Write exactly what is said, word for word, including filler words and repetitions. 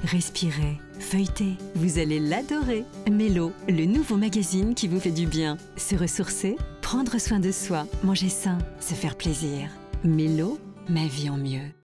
respirez, feuilletez. Vous allez l'adorer. Mélo, le nouveau magazine qui vous fait du bien. Se ressourcer, prendre soin de soi, manger sain, se faire plaisir. Mélo, ma vie en mieux.